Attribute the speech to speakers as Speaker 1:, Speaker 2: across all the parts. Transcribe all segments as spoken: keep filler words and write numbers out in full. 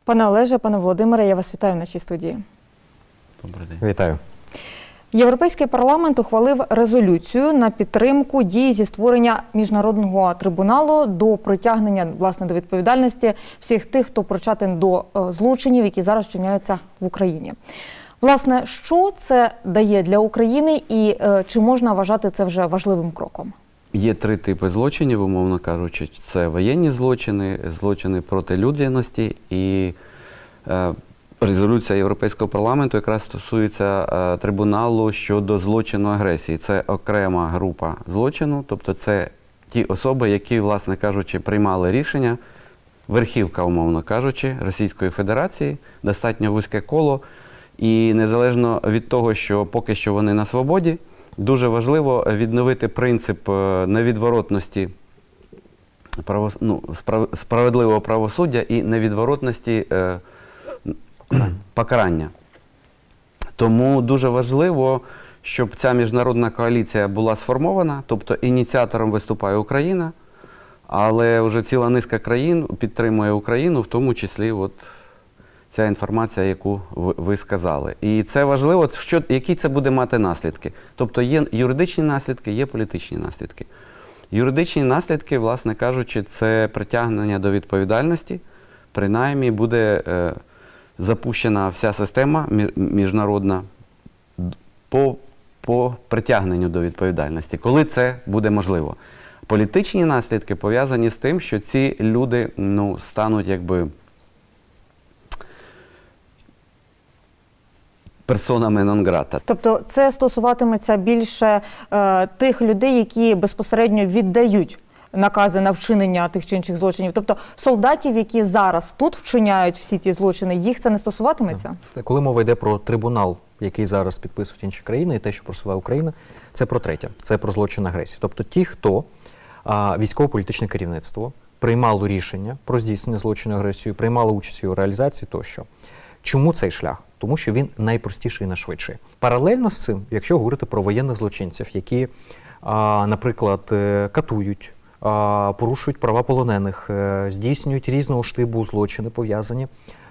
Speaker 1: Пане Олеже, пане Володимире, я вас вітаю в нашій студії.
Speaker 2: Добрий день.
Speaker 3: Вітаю.
Speaker 1: Європейський парламент ухвалив резолюцію на підтримку дій зі створення міжнародного трибуналу до притягнення, власне, до відповідальності всіх тих, хто причетен до злочинів, які зараз вчиняються в Україні. Власне, що це дає для України і е, чи можна вважати це вже важливим кроком?
Speaker 2: Є три типи злочинів, умовно кажучи. Це воєнні злочини, злочини проти людяності і е, резолюція Європейського парламенту якраз стосується е, трибуналу щодо злочину агресії. Це окрема група злочину, тобто це ті особи, які, власне кажучи, приймали рішення, верхівка, умовно кажучи, Російської Федерації, достатньо вузьке коло. І незалежно від того, що поки що вони на свободі, дуже важливо відновити принцип невідворотності, право, ну, справ, справедливого правосуддя і невідворотності е, покарання. Тому дуже важливо, щоб ця міжнародна коаліція була сформована, тобто ініціатором виступає Україна, але вже ціла низка країн підтримує Україну, в тому числі от ця інформація, яку ви сказали. І це важливо, що, які це буде мати наслідки. Тобто є юридичні наслідки, є політичні наслідки. Юридичні наслідки, власне кажучи, це притягнення до відповідальності. Принаймні буде е, запущена вся система міжнародна по, по притягненню до відповідальності, коли це буде можливо. Політичні наслідки пов'язані з тим, що ці люди ну, стануть якби персонами нон-грата.
Speaker 1: Тобто це стосуватиметься більше е, тих людей, які безпосередньо віддають накази на вчинення тих чи інших злочинів. Тобто солдатів, які зараз тут вчиняють всі ті злочини, їх це не стосуватиметься?
Speaker 3: Коли мова йде про трибунал, який зараз підписують інші країни, і те, що просуває Україна, це про третє. Це про злочин агресії. Тобто ті, хто а, військово-політичне керівництво приймало рішення про здійснення злочину агресії, приймало участь у його реалізації тощо. Чому цей шлях? Тому що він найпростіший і найшвидший. Паралельно з цим, якщо говорити про воєнних злочинців, які, а, наприклад, катують, а, порушують права полонених, здійснюють різного штибу злочини, пов'язані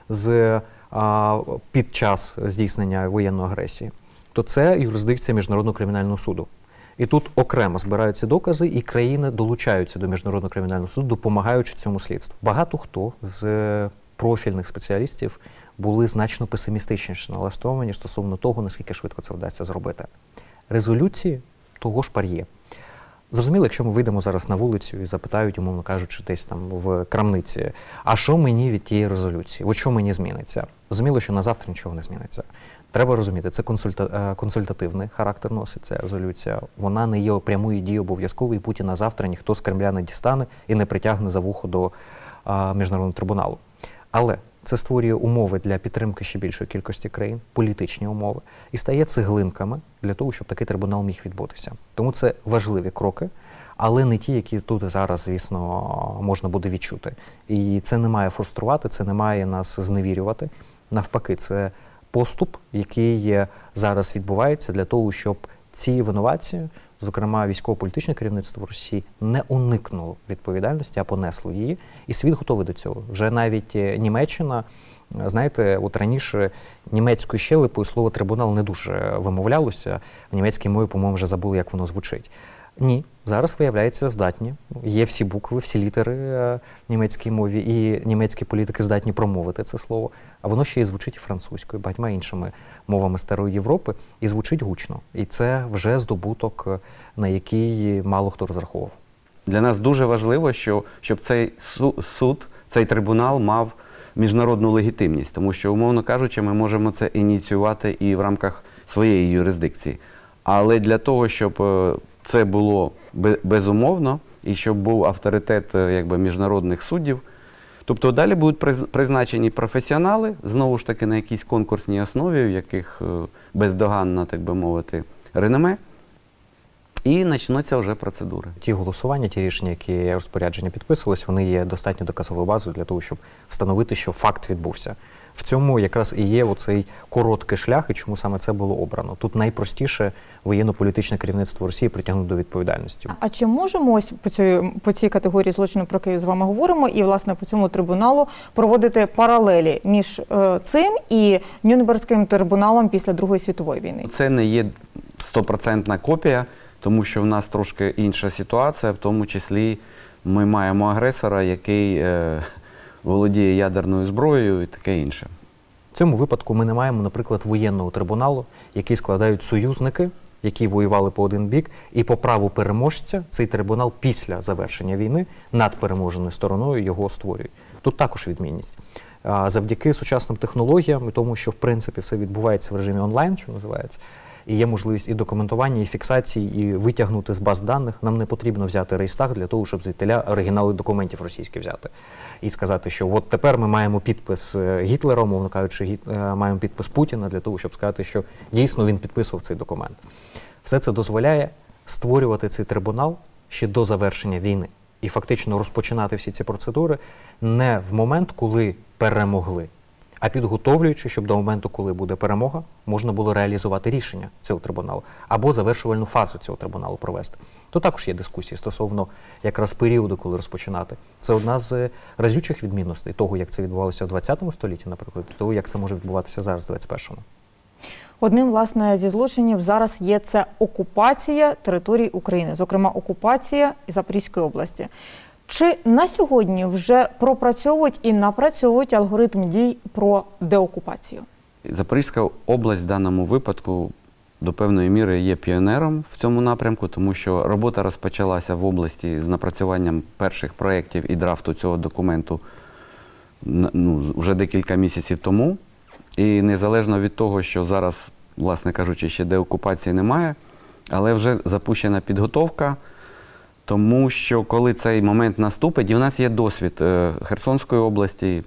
Speaker 3: з а, під час здійснення воєнної агресії, то це юрисдикція Міжнародного кримінального суду. І тут окремо збираються докази, і країни долучаються до Міжнародного кримінального суду, допомагаючи цьому слідству. Багато хто з профільних спеціалістів були значно песимістичніше налаштовані стосовно того, наскільки швидко це вдасться зробити. Резолюції того ж пар'є. Зрозуміло, якщо ми вийдемо зараз на вулицю і запитають, умовно кажучи, десь там в крамниці, а що мені від тієї резолюції? От що мені зміниться? Зрозуміло, що на завтра нічого не зміниться. Треба розуміти, це консульта... консультативний характер носить ця резолюція. Вона не є прямої дії обов'язкової, Путіна завтра ніхто з Кремля не дістане і не притягне за вухо до а, міжнародного трибуналу. Але це створює умови для підтримки ще більшої кількості країн, політичні умови, і стає цеглинками для того, щоб такий трибунал міг відбутися. Тому це важливі кроки, але не ті, які тут зараз, звісно, можна буде відчути. І це не має фруструвати, це не має нас зневірювати. Навпаки, це поступ, який зараз відбувається для того, щоб ці винуватці, зокрема військово-політичне керівництво Росії, не уникнуло відповідальності, а понесло її. І світ готовий до цього. Вже навіть Німеччина, знаєте, от раніше німецькою щелепою слово «трибунал» не дуже вимовлялося. В німецькій мові, по-моєму, вже забули, як воно звучить. Ні, зараз, виявляється, здатні. Є всі букви, всі літери в німецькій мові, і німецькі політики здатні промовити це слово. А воно ще й звучить і французькою, багатьма іншими мовами Старої Європи, і звучить гучно. І це вже здобуток, на який мало хто розраховував.
Speaker 2: Для нас дуже важливо, що, щоб цей суд, цей трибунал мав міжнародну легітимність, тому що, умовно кажучи, ми можемо це ініціювати і в рамках своєї юрисдикції. Але для того, щоб це було безумовно, і щоб був авторитет якби, міжнародних суддів, тобто далі будуть призначені професіонали, знову ж таки на якійсь конкурсній основі, в яких бездоганна, так би мовити, реноме. і почнуться вже процедури.
Speaker 3: Ті голосування, ті рішення, які розпорядження підписувались, вони є достатньо доказовою базою для того, щоб встановити, що факт відбувся. В цьому якраз і є оцей короткий шлях, і чому саме це було обрано. Тут найпростіше воєнно-політичне керівництво Росії притягнути до відповідальності.
Speaker 1: А чи можемо ось по цій, по цій категорії злочину, про який з вами говоримо, і, власне, по цьому трибуналу проводити паралелі між е, цим і Нюрнберзьким трибуналом після Другої світової війни?
Speaker 2: Це не є стопроцентна копія, тому що в нас трошки інша ситуація, в тому числі ми маємо агресора, який е, володіє ядерною зброєю і таке інше.
Speaker 3: В цьому випадку ми не маємо, наприклад, воєнного трибуналу, який складають союзники, які воювали по один бік, і по праву переможця цей трибунал після завершення війни над переможеною стороною його створюють. Тут також відмінність. Завдяки сучасним технологіям і тому, що в принципі все відбувається в режимі онлайн, що називається, і є можливість і документування, і фіксації, і витягнути з баз даних. Нам не потрібно взяти рейхстаг для того, щоб звідтиля оригінали документів російських взяти. І сказати, що от тепер ми маємо підпис Гітлера, умовно кажучи, гіт... маємо підпис Путіна для того, щоб сказати, що дійсно він підписував цей документ. Все це дозволяє створювати цей трибунал ще до завершення війни. І фактично розпочинати всі ці процедури не в момент, коли перемогли, а підготовлюючи, щоб до моменту, коли буде перемога, можна було реалізувати рішення цього трибуналу або завершувальну фазу цього трибуналу провести. То також є дискусії стосовно якраз періоду, коли розпочинати. Це одна з разючих відмінностей того, як це відбувалося в двадцятому столітті, наприклад, того, як це може відбуватися зараз в двадцять першому.
Speaker 1: Одним, власне, зі злочинів зараз є це окупація територій України, зокрема окупація Запорізької області. Чи на сьогодні вже пропрацьовують і напрацьовують алгоритм дій про деокупацію?
Speaker 2: Запорізька область в даному випадку до певної міри є піонером в цьому напрямку, тому що робота розпочалася в області з напрацюванням перших проєктів і драфту цього документу ну, вже декілька місяців тому. І незалежно від того, що зараз, власне кажучи, ще деокупації немає, але вже запущена підготовка, тому що коли цей момент наступить, і в нас є досвід Херсонської області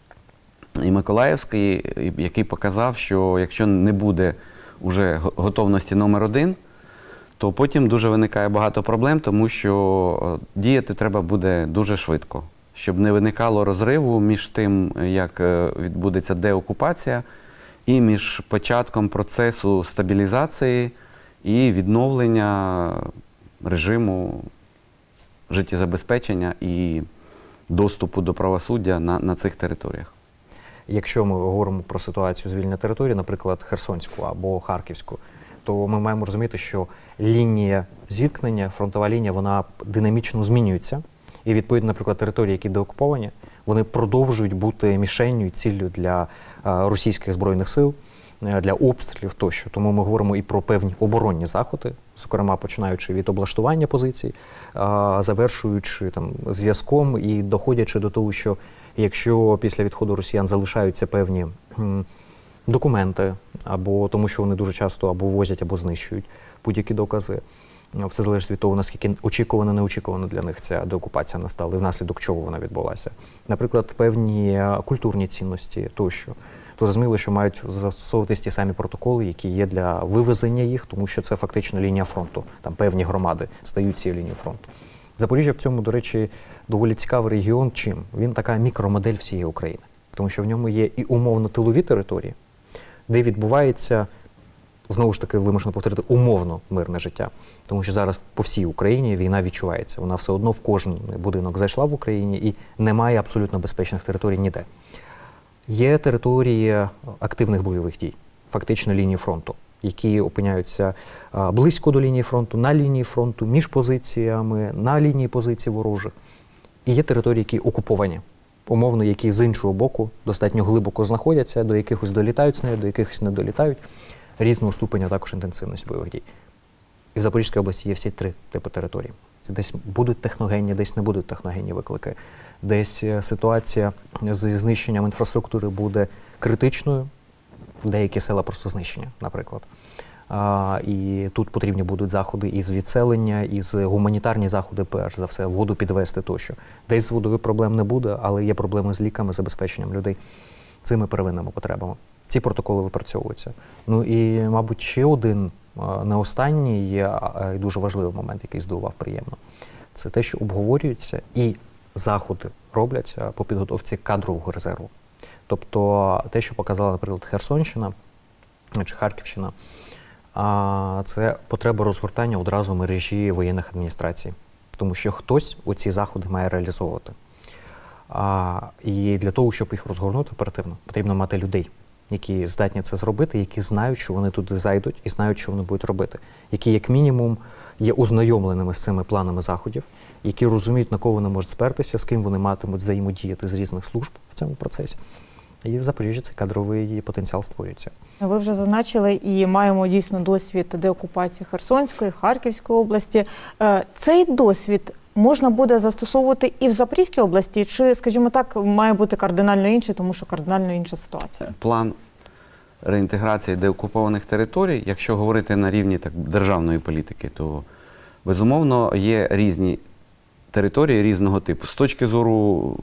Speaker 2: і Миколаївської, який показав, що якщо не буде вже готовності номер один, то потім дуже виникає багато проблем, тому що діяти треба буде дуже швидко, щоб не виникало розриву між тим, як відбудеться деокупація, і між початком процесу стабілізації і відновлення режиму життєзабезпечення і доступу до правосуддя на, на цих територіях.
Speaker 3: Якщо ми говоримо про ситуацію звільнення території, наприклад, Херсонську або Харківську, то ми маємо розуміти, що лінія зіткнення, фронтова лінія, вона динамічно змінюється. І, відповідно, наприклад, території, які деокуповані, вони продовжують бути мішенню і ціллю для а, російських збройних сил, для обстрілів тощо. Тому ми говоримо і про певні оборонні заходи, зокрема починаючи від облаштування позицій, а, завершуючи там зв'язком і доходячи до того, що якщо після відходу росіян залишаються певні м, документи, або тому, що вони дуже часто або ввозять, або знищують будь-які докази, все залежить від того, наскільки очікувано, неочікувано для них ця деокупація настала, і внаслідок чого вона відбулася. Наприклад, певні культурні цінності тощо. То зрозуміло, що мають застосовуватись ті самі протоколи, які є для вивезення їх, тому що це фактично лінія фронту. Там певні громади стають цією лінією фронту. Запоріжжя в цьому, до речі, доволі цікавий регіон. Чим? Він така мікромодель всієї України. Тому що в ньому є і умовно тилові території, де відбувається, знову ж таки, вимушено повторити, умовно мирне життя. Тому що зараз по всій Україні війна відчувається. Вона все одно в кожен будинок зайшла в Україні і немає абсолютно безпечних територій ніде. Є території активних бойових дій, фактично лінії фронту, які опиняються близько до лінії фронту, на лінії фронту, між позиціями, на лінії позицій ворожих. І є території, які окуповані, умовно, які з іншого боку достатньо глибоко знаходяться, до якихось долітають снаряди, до якихось не долітають. Різного ступеня також інтенсивності бойових дій. І в Запорізькій області є всі три типи територій. Десь будуть техногенні, десь не будуть техногенні виклики. Десь ситуація з знищенням інфраструктури буде критичною, деякі села просто знищені, наприклад. А, і тут потрібні будуть заходи із відселення, із гуманітарні заходи, перш за все, воду підвести тощо. Десь з водою проблем не буде, але є проблеми з ліками, забезпеченням людей цими первинними потребами. Ці протоколи випрацьовуються. Ну і, мабуть, ще один не останній і дуже важливий момент, який здивував приємно, це те, що обговорюються і заходи робляться по підготовці кадрового резерву. Тобто те, що показала, наприклад, Херсонщина чи Харківщина, це потреба розгортання одразу мережі воєнних адміністрацій. Тому що хтось оці заходи має реалізовувати. А, і для того, щоб їх розгорнути оперативно, потрібно мати людей, які здатні це зробити, які знають, що вони туди зайдуть і знають, що вони будуть робити. Які, як мінімум, є ознайомленими з цими планами заходів, які розуміють, на кого вони можуть спертися, з ким вони матимуть взаємодіяти з різних служб в цьому процесі. І в Запоріжжі цей кадровий потенціал створюється.
Speaker 1: Ви вже зазначили і маємо дійсно досвід деокупації Херсонської, Харківської області. Цей досвід можна буде застосовувати і в Запорізькій області, чи, скажімо так, має бути кардинально інший, тому що кардинально інша ситуація?
Speaker 2: План реінтеграції деокупованих територій, якщо говорити на рівні так, державної політики, то, безумовно, є різні території різного типу. З точки зору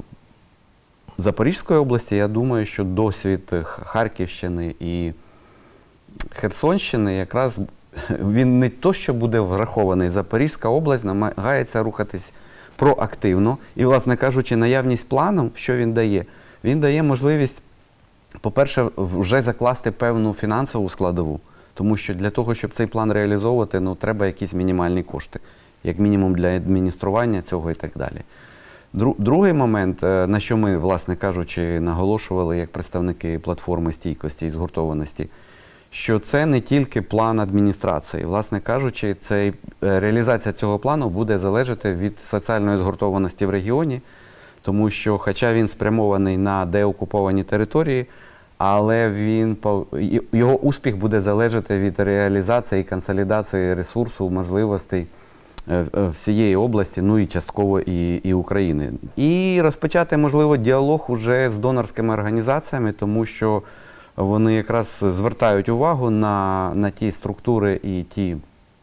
Speaker 2: Запорізької області, я думаю, що досвід Харківщини і Херсонщини якраз він не то, що буде врахований. Запорізька область намагається рухатись проактивно. І, власне кажучи, наявність плану, що він дає? Він дає можливість, по-перше, вже закласти певну фінансову складову. Тому що для того, щоб цей план реалізовувати, ну, треба якісь мінімальні кошти. Як мінімум для адміністрування цього і так далі. Другий момент, на що ми, власне кажучи, наголошували як представники платформи стійкості і згуртованості, що це не тільки план адміністрації. Власне кажучи, це, реалізація цього плану буде залежати від соціальної згуртованості в регіоні, тому що, хоча він спрямований на деокуповані території, але він, його успіх буде залежати від реалізації і консолідації ресурсу, можливостей всієї області, ну і частково і, і України. І розпочати, можливо, діалог уже з донорськими організаціями, тому що вони якраз звертають увагу на, на ті структури і ті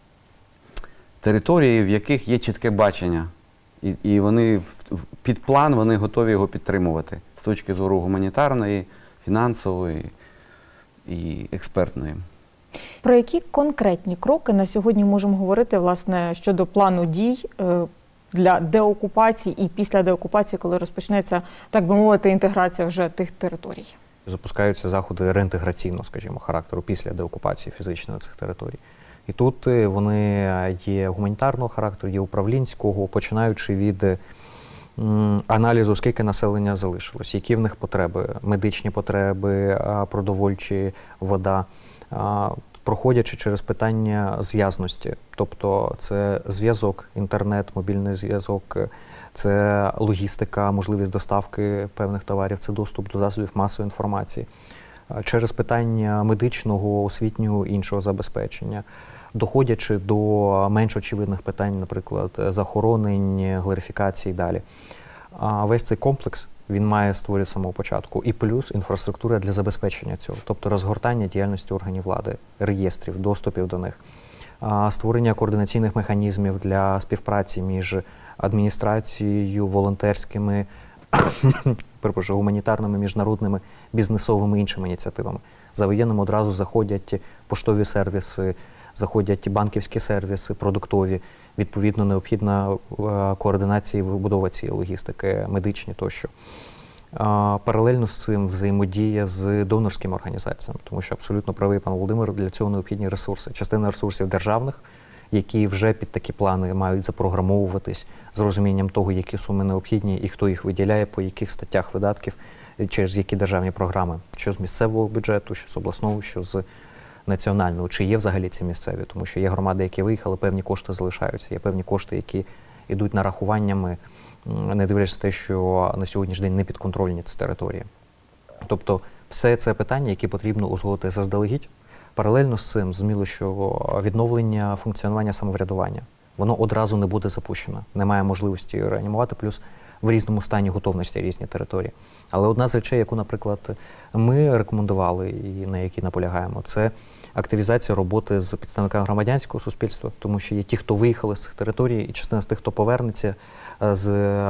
Speaker 2: території, в яких є чітке бачення. І, і вони під план, вони готові його підтримувати з точки зору гуманітарної, фінансової і експертної.
Speaker 1: Про які конкретні кроки на сьогодні можемо говорити, власне, щодо плану дій для деокупації і після деокупації, коли розпочнеться, так би мовити, інтеграція вже тих територій?
Speaker 3: Запускаються заходи реінтеграційного, скажімо, характеру після деокупації фізичної цих територій. І тут вони є гуманітарного характеру, є управлінського, починаючи від м, аналізу, скільки населення залишилось, які в них потреби, медичні потреби, продовольчі, вода, проходячи через питання зв'язності. Тобто це зв'язок, інтернет, мобільний зв'язок, це логістика, можливість доставки певних товарів, це доступ до засобів масової інформації. Через питання медичного, освітнього, іншого забезпечення, доходячи до менш очевидних питань, наприклад, захоронень, глорифікації і далі. А весь цей комплекс, він має створити з самого початку. І плюс інфраструктура для забезпечення цього, тобто розгортання діяльності органів влади, реєстрів, доступів до них, створення координаційних механізмів для співпраці між адміністрацією, волонтерськими, перепрошую, гуманітарними, міжнародними, бізнесовими іншими ініціативами. За воєнним одразу заходять поштові сервіси, заходять банківські сервіси, продуктові. Відповідно, необхідна координація і вибудова цієї логістики, медичні тощо. Паралельно з цим взаємодія з донорськими організаціями, тому що абсолютно правий пан Володимир, для цього необхідні ресурси. Частина ресурсів державних, які вже під такі плани мають запрограмовуватись з розумінням того, які суми необхідні і хто їх виділяє, по яких статтях видатків, через які державні програми, що з місцевого бюджету, що з обласного, що з національного, чи є взагалі ці місцеві, тому що є громади, які виїхали, певні кошти залишаються, є певні кошти, які йдуть нарахуваннями, не дивлячись на те, що на сьогоднішній день не підконтрольні ці території. Тобто все це питання, які потрібно узгодити заздалегідь. Паралельно з цим, зрозуміло, що відновлення функціонування самоврядування, воно одразу не буде запущено, немає можливості реанімувати, плюс в різному стані готовності різні території. Але одна з речей, яку, наприклад, ми рекомендували і на якій наполягаємо, це активізація роботи з представниками громадянського суспільства, тому що є ті, хто виїхали з цих територій, і частина з тих, хто повернеться з,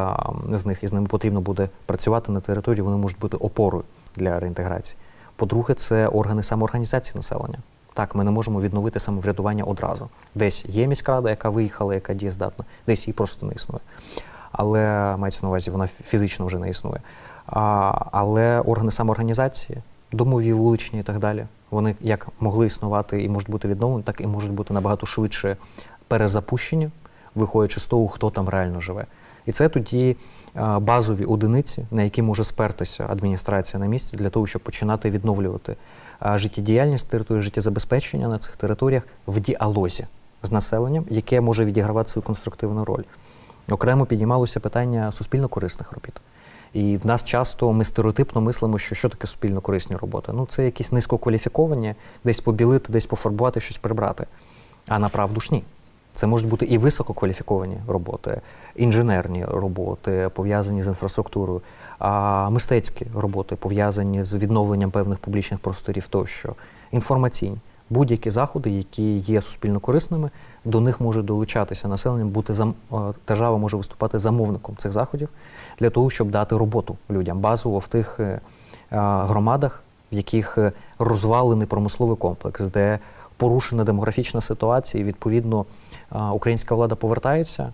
Speaker 3: з них, і з ними потрібно буде працювати на території, вони можуть бути опорою для реінтеграції. По-друге, це органи самоорганізації населення. Так, ми не можемо відновити самоврядування одразу. Десь є міськрада, яка виїхала, яка дієздатна, десь її просто не існує. Але, мається на увазі, вона фізично вже не існує. А, але органи самоорганізації, домові, вуличні і так далі, вони як могли існувати і можуть бути відновлені, так і можуть бути набагато швидше перезапущені, виходячи з того, хто там реально живе. І це тоді а, базові одиниці, на які може спертися адміністрація на місці для того, щоб починати відновлювати а, життєдіяльність території, життєзабезпечення на цих територіях в діалозі з населенням, яке може відігравати свою конструктивну роль. Окремо піднімалося питання суспільно-корисних робіт. І в нас часто ми стереотипно мислимо, що що таке суспільно-корисні роботи. Ну, це якісь низькокваліфіковані, десь побілити, десь пофарбувати, щось прибрати. А направду ж ні. Це можуть бути і висококваліфіковані роботи, інженерні роботи, пов'язані з інфраструктурою, а мистецькі роботи, пов'язані з відновленням певних публічних просторів тощо, інформаційні. Будь-які заходи, які є суспільно-корисними, до них може долучатися населення, бути зам... держава може виступати замовником цих заходів для того, щоб дати роботу людям базово в тих е, громадах, в яких розвалений промисловий комплекс, де порушена демографічна ситуація, і, відповідно, е, українська влада повертається,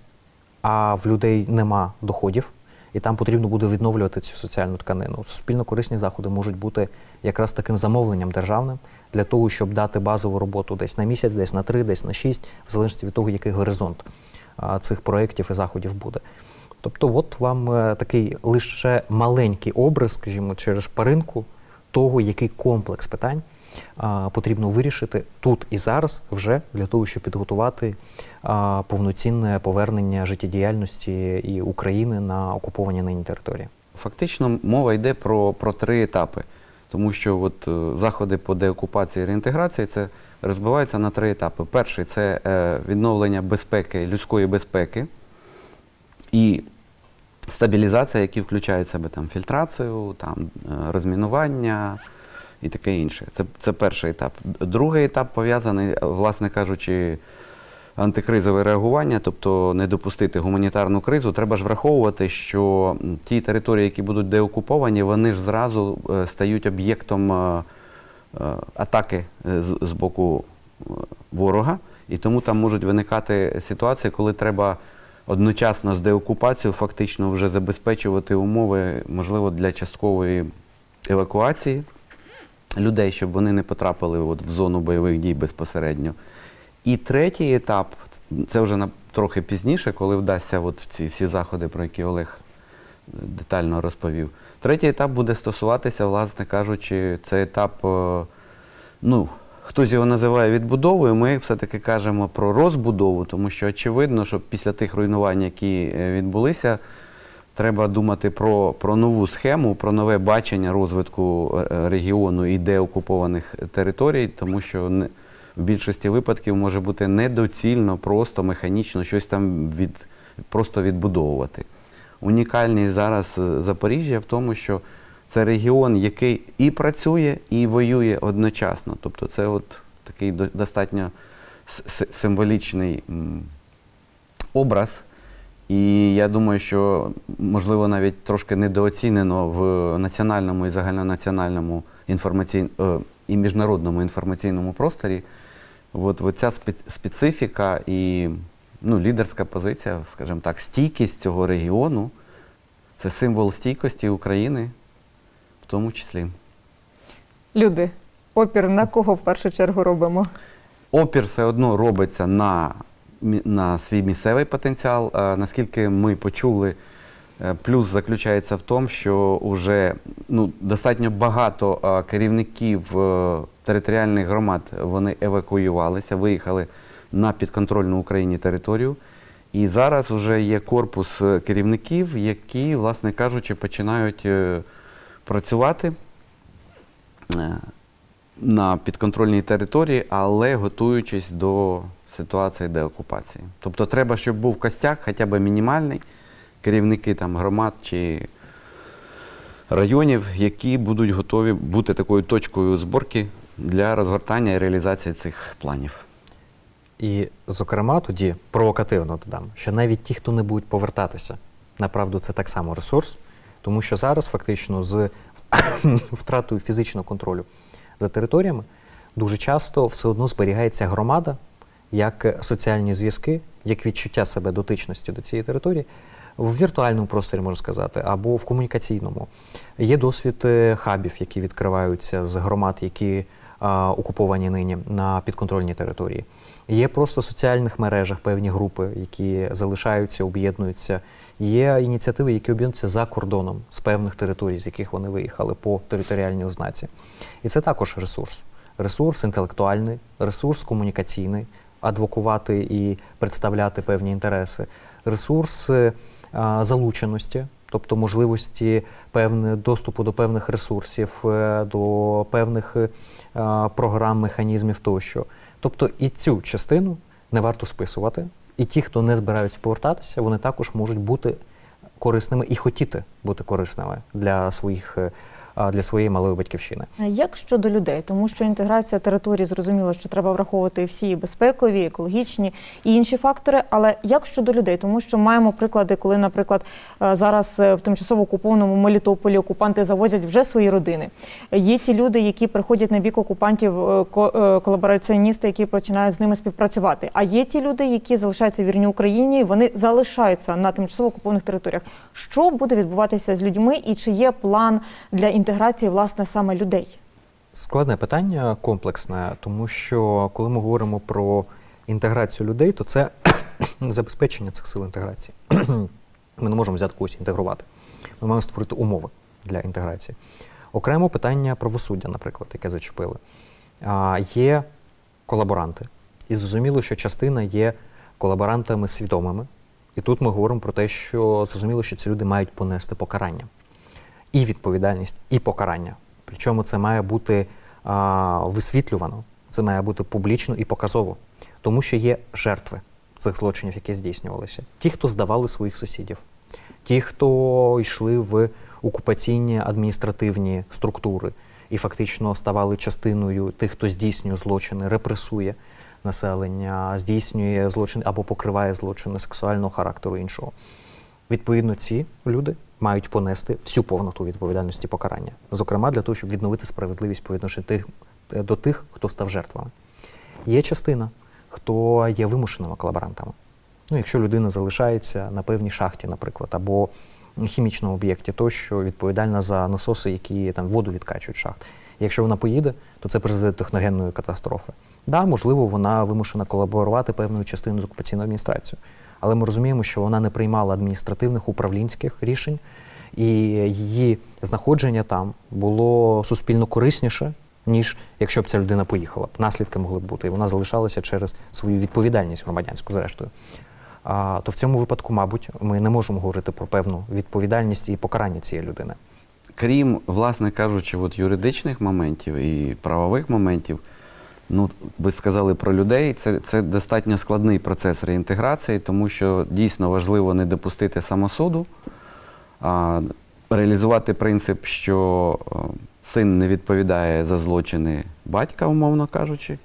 Speaker 3: а в людей нема доходів, і там потрібно буде відновлювати цю соціальну тканину. Суспільно-корисні заходи можуть бути якраз таким замовленням державним для того, щоб дати базову роботу десь на місяць, десь на три, десь на шість, в залежності від того, який горизонт а, цих проєктів і заходів буде. Тобто от вам а, такий лише маленький образ, скажімо, через шпаринку того, який комплекс питань а, потрібно вирішити тут і зараз вже для того, щоб підготувати а, повноцінне повернення життєдіяльності і України на окуповані нині території.
Speaker 2: Фактично мова йде про, про три етапи. Тому що от, е, заходи по деокупації і реінтеграції це розбиваються на три етапи. Перший – це е, відновлення безпеки, людської безпеки і стабілізація, які включають в себе там, фільтрацію, там, е, розмінування і таке інше. Це, це перший етап. Другий етап пов'язаний, власне кажучи, антикризове реагування, тобто не допустити гуманітарну кризу. Треба ж враховувати, що ті території, які будуть деокуповані, вони ж зразу стають об'єктом атаки з боку ворога. І тому там можуть виникати ситуації, коли треба одночасно з деокупацією фактично вже забезпечувати умови, можливо, для часткової евакуації людей, щоб вони не потрапили от в зону бойових дій безпосередньо. І третій етап, це вже на, трохи пізніше, коли вдасться от ці всі заходи, про які Олег детально розповів. Третій етап буде стосуватися, власне кажучи, це етап, ну, хтось його називає відбудовою, ми все-таки кажемо про розбудову, тому що очевидно, що після тих руйнувань, які відбулися, треба думати про, про нову схему, про нове бачення розвитку регіону і деокупованих територій, тому що не, в більшості випадків може бути недоцільно, просто механічно щось там від, просто відбудовувати. Унікальність зараз Запоріжжя в тому, що це регіон, який і працює, і воює одночасно. Тобто це от такий достатньо символічний образ. І я думаю, що, можливо, навіть трошки недооцінено в національному і загальнонаціональному інформаційному і міжнародному інформаційному просторі от, от ця специфіка і ну, лідерська позиція, скажімо так, стійкість цього регіону – це символ стійкості України в тому числі.
Speaker 1: Люди, опір на кого в першу чергу робимо?
Speaker 2: Опір все одно робиться на, на свій місцевий потенціал. А, наскільки ми почули, плюс заключається в тому, що вже ну, достатньо багато а, керівників а, територіальних громад вони евакуювалися, виїхали на підконтрольну Україні територію. І зараз вже є корпус керівників, які, власне кажучи, починають е, працювати е, на підконтрольній території, але готуючись до ситуації деокупації. Тобто треба, щоб був костяк, хоча б мінімальний, керівники там, громад чи районів, які будуть готові бути такою точкою зборки для розгортання і реалізації цих планів.
Speaker 3: І, зокрема, тоді провокативно додам, що навіть ті, хто не будуть повертатися, направду це так само ресурс, тому що зараз фактично з втратою фізичного контролю за територіями дуже часто все одно зберігається громада, як соціальні зв'язки, як відчуття себе дотичності до цієї території, в віртуальному просторі, можна сказати, або в комунікаційному. Є досвід хабів, які відкриваються з громад, які а, окуповані нині на підконтрольній території. Є просто в соціальних мережах певні групи, які залишаються, об'єднуються. Є ініціативи, які об'єднуються за кордоном з певних територій, з яких вони виїхали по територіальній ознаці. І це також ресурс. Ресурс інтелектуальний, ресурс комунікаційний, адвокувати і представляти певні інтереси, ресурс а, залученості, тобто можливості певне, доступу до певних ресурсів, до певних а, програм, механізмів тощо. Тобто і цю частину не варто списувати. І ті, хто не збираються повертатися, вони також можуть бути корисними і хотіти бути корисними для своїх, для своєї малої батьківщини.
Speaker 1: Як щодо людей? Тому що інтеграція території, зрозуміло, що треба враховувати всі безпекові, екологічні і інші фактори, але як щодо людей? Тому що маємо приклади, коли, наприклад, зараз в тимчасово окупованому Мелітополі окупанти завозять вже свої родини. Є ті люди, які приходять на бік окупантів, колабораціоністи, які починають з ними співпрацювати. А є ті люди, які залишаються вірні Україні, вони залишаються на тимчасово окупованих територіях. Що буде відбуватися з людьми і чи є план для інтеграції, власне, саме людей?
Speaker 3: Складне питання, комплексне, тому що коли ми говоримо про інтеграцію людей, то це забезпечення цих сил інтеграції. Ми не можемо взяти когось інтегрувати. Ми маємо створити умови для інтеграції. Окремо питання правосуддя, наприклад, яке зачепили. А, є колаборанти. І зрозуміло, що частина є колаборантами свідомими. І тут ми говоримо про те, що зрозуміло, що ці люди мають понести покарання. І відповідальність, і покарання. Причому це має бути а, висвітлювано, це має бути публічно і показово. Тому що є жертви цих злочинів, які здійснювалися. Ті, хто здавали своїх сусідів, ті, хто йшли в окупаційні адміністративні структури і фактично ставали частиною тих, хто здійснює злочини, репресує населення, здійснює злочини або покриває злочини сексуального характеру і іншого. Відповідно, ці люди мають понести всю повноту відповідальності покарання. Зокрема, для того, щоб відновити справедливість по відношенню тих, до тих, хто став жертвами. Є частина, хто є вимушеними колаборантами. Ну, якщо людина залишається на певній шахті, наприклад, або хімічному об'єкті, то що відповідальна за насоси, які там воду відкачують шахт. І якщо вона поїде, то це призведе до техногенної катастрофи. Да, можливо, вона вимушена колаборувати певною частиною з окупаційною адміністрацією. Але ми розуміємо, що вона не приймала адміністративних управлінських рішень, і її знаходження там було суспільно корисніше, ніж якщо б ця людина поїхала. Наслідки могли б бути, і вона залишалася через свою відповідальність громадянську, зрештою. А, то в цьому випадку, мабуть, ми не можемо говорити про певну відповідальність і покарання цієї людини.
Speaker 2: Крім, власне кажучи, от юридичних моментів і правових моментів, ну, ви сказали про людей, це, це достатньо складний процес реінтеграції, тому що дійсно важливо не допустити самосуду, а реалізувати принцип, що син не відповідає за злочини батька, умовно кажучи.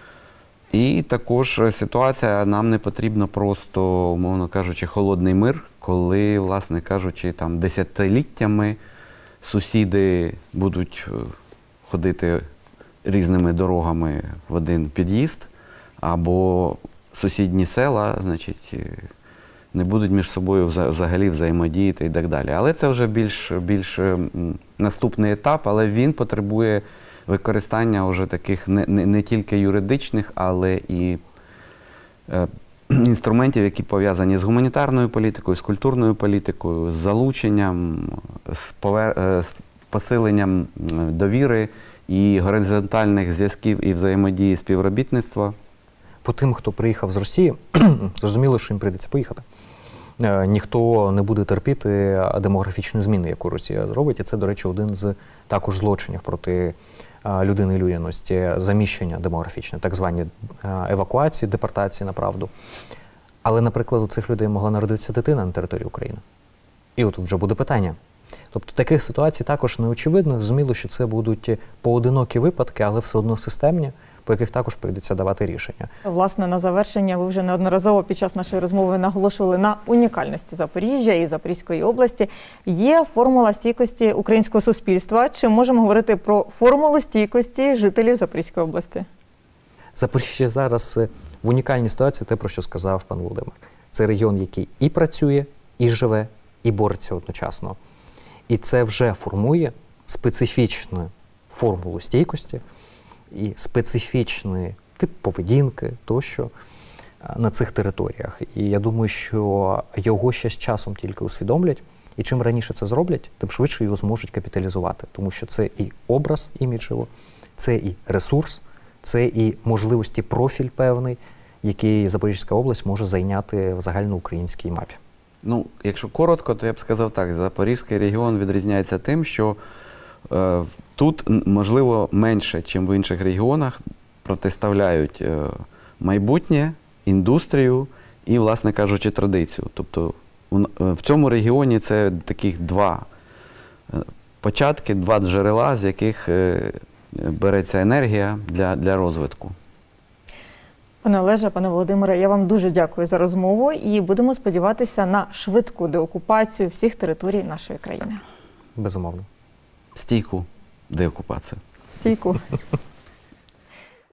Speaker 2: І також ситуація, нам не потрібно просто, умовно кажучи, холодний мир, коли, власне кажучи, там десятиліттями сусіди будуть ходити різними дорогами в один під'їзд, або сусідні села, значить, не будуть між собою взагалі взаємодіяти і так далі. Але це вже більш, більш наступний етап, але він потребує використання вже таких не, не, не тільки юридичних, але і е, інструментів, які пов'язані з гуманітарною політикою, з культурною політикою, з залученням, з, повер... з посиленням довіри і горизонтальних зв'язків і взаємодії співробітництва.
Speaker 3: По тим, хто приїхав з Росії, зрозуміло, що їм прийдеться поїхати. Ніхто не буде терпіти демографічну зміну, яку Росія зробить. І це, до речі, один з також злочинів проти людини і людяності, заміщення демографічне, так звані евакуації, депортації на правду. Але, наприклад, у цих людей могла народитися дитина на території України. І от вже буде питання. Тобто таких ситуацій також не очевидно. Зрозуміло, що це будуть поодинокі випадки, але все одно системні. по яких також прийдеться давати рішення.
Speaker 1: Власне, на завершення ви вже неодноразово під час нашої розмови наголошували на унікальності Запоріжжя і Запорізької області. Є формула стійкості українського суспільства. Чи можемо говорити про формулу стійкості жителів Запорізької області?
Speaker 3: Запоріжжя зараз в унікальній ситуації, те, про що сказав пан Володимир. Це регіон, який і працює, і живе, і бореться одночасно. І це вже формує специфічну формулу стійкості і специфічний тип поведінки тощо на цих територіях. І я думаю, що його ще з часом тільки усвідомлять, і чим раніше це зроблять, тим швидше його зможуть капіталізувати. Тому що це і образ іміджево, це і ресурс, це і можливості профіль певний, який Запорізька область може зайняти в загальноукраїнській мапі.
Speaker 2: Ну, якщо коротко, то я б сказав так, Запорізький регіон відрізняється тим, що е, тут, можливо, менше, ніж в інших регіонах, протиставляють е, майбутнє, індустрію і, власне кажучи, традицію. Тобто у, в цьому регіоні це таких два е, початки, два джерела, з яких е, береться енергія для, для розвитку.
Speaker 1: Пане Олеже, пане Володимире, я вам дуже дякую за розмову і будемо сподіватися на швидку деокупацію всіх територій нашої країни.
Speaker 3: Безумовно.
Speaker 2: Стійку деокупацію.
Speaker 1: Стійку.